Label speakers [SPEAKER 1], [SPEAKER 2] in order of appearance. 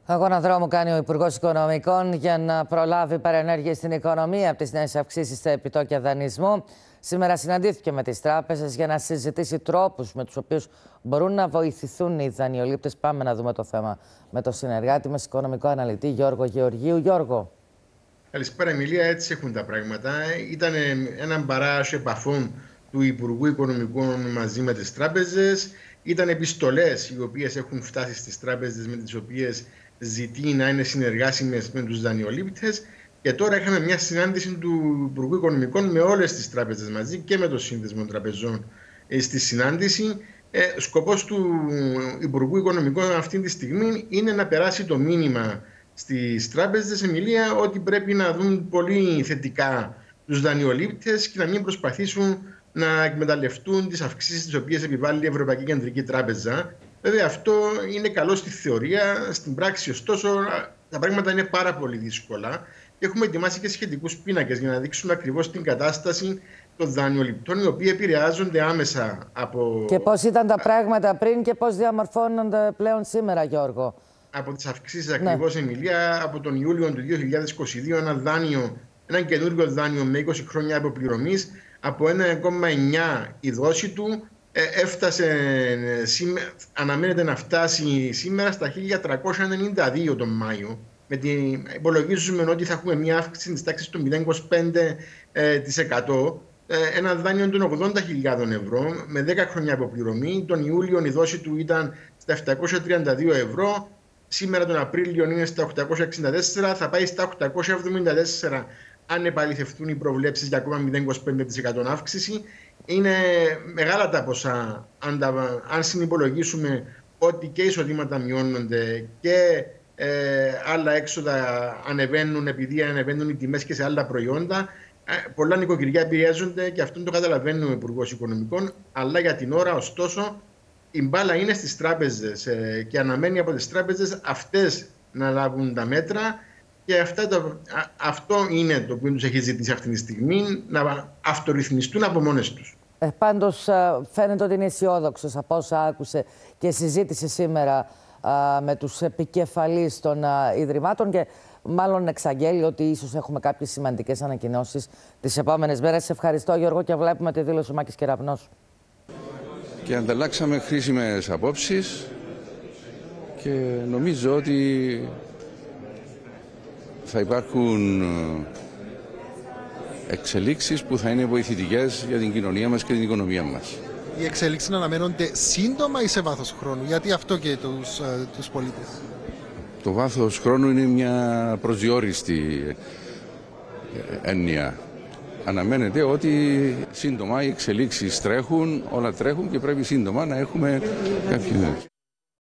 [SPEAKER 1] Αγώνα δρόμου κάνει ο Υπουργός Οικονομικών για να προλάβει παρενέργειες στην οικονομία από τις νέες αυξήσεις στα επιτόκια δανεισμού. Σήμερα συναντήθηκε με τις τράπεζες για να συζητήσει τρόπους με τους οποίους μπορούν να βοηθηθούν οι δανειολήπτες. Πάμε να δούμε το θέμα με τον συνεργάτη μας, οικονομικό αναλυτή Γιώργο Γεωργίου. Γιώργο.
[SPEAKER 2] Καλησπέρα, Εμιλία. Έτσι έχουν τα πράγματα. Ήταν έναν παράγοντα επαφών του Υπουργού Οικονομικών μαζί με τις τράπεζες. Ήταν επιστολές οι οποίες έχουν φτάσει στις τράπεζες, με τις οποίες ζητεί να είναι συνεργάσιμες με τους δανειολήπτες. Και τώρα είχαμε μια συνάντηση του Υπουργού Οικονομικών με όλες τις τράπεζες μαζί και με το Σύνδεσμο Τραπεζών στη συνάντηση. Σκοπός του Υπουργού Οικονομικών αυτή τη στιγμή είναι να περάσει το μήνυμα στις τράπεζες, Εμιλία, ότι πρέπει να δουν πολύ θετικά τους δανειολήπτες και να μην προσπαθήσουν να εκμεταλλευτούν τις αυξήσεις τις οποίες επιβάλλει η Ευρωπαϊκή Κεντρική Τράπεζα. Βέβαια, αυτό είναι καλό στη θεωρία. Στην πράξη, ωστόσο, τα πράγματα είναι πάρα πολύ δύσκολα. Έχουμε ετοιμάσει και σχετικούς πίνακες για να δείξουμε ακριβώς την κατάσταση των δανειοληπτών, οι οποίοι επηρεάζονται άμεσα από. Και
[SPEAKER 1] πώς ήταν τα πράγματα πριν και πώς διαμορφώνονται πλέον σήμερα, Γιώργο.
[SPEAKER 2] Από τις αυξήσεις ακριβώς, Εμιλία, από τον Ιούλιο του 2022, ένα καινούργιο δάνειο με 20 χρόνια αποπληρωμής, από 1,9 η δόση του, αναμένεται να φτάσει σήμερα στα 1.392 τον Μάιο. Υπολογίζουμε ότι θα έχουμε μια αύξηση της τάξης του 0,25%. Ένα δάνειο των 80.000 ευρώ με 10 χρόνια αποπληρωμή. Τον Ιούλιο η δόση του ήταν στα 732 ευρώ. Σήμερα τον Απρίλιο είναι στα 864, θα πάει στα 874 αν επαληθευτούν οι προβλέψεις για ακόμα 0,25% αύξηση. Είναι μεγάλα τα ποσά αν συνυπολογίσουμε ότι και εισοδήματα μειώνονται και άλλα έξοδα ανεβαίνουν επειδή ανεβαίνουν οι τιμές και σε άλλα προϊόντα. Πολλά νοικοκυριά επηρεάζονται και αυτό το καταλαβαίνει ο Υπουργός Οικονομικών. Αλλά για την ώρα, ωστόσο, η μπάλα είναι στις τράπεζες και αναμένει από τις τράπεζες αυτές να λάβουν τα μέτρα. Και αυτό είναι το οποίο τους έχει ζητήσει αυτή τη στιγμή, να αυτορυθμιστούν από μόνες τους.
[SPEAKER 1] Πάντως φαίνεται ότι είναι αισιόδοξος από όσα άκουσε και συζήτησε σήμερα με τους επικεφαλείς των Ιδρυμάτων και μάλλον εξαγγέλει ότι ίσως έχουμε κάποιες σημαντικές ανακοινώσεις τις επόμενες μέρες. Σε ευχαριστώ, Γιώργο, και βλέπουμε τη δήλωση Μάκης Κεραυνός.
[SPEAKER 3] Και ανταλλάξαμε χρήσιμες απόψεις και νομίζω ότι θα υπάρχουν εξελίξεις που θα είναι βοηθητικές για την κοινωνία μας και την οικονομία μας.
[SPEAKER 4] Οι εξελίξεις αναμένονται σύντομα ή σε βάθος χρόνου, γιατί αυτό και τους πολίτες?
[SPEAKER 3] Το βάθος χρόνου είναι μια προσδιοριστή έννοια. Αναμένεται ότι σύντομα οι εξελίξεις τρέχουν, όλα τρέχουν και πρέπει σύντομα να έχουμε κάποιες.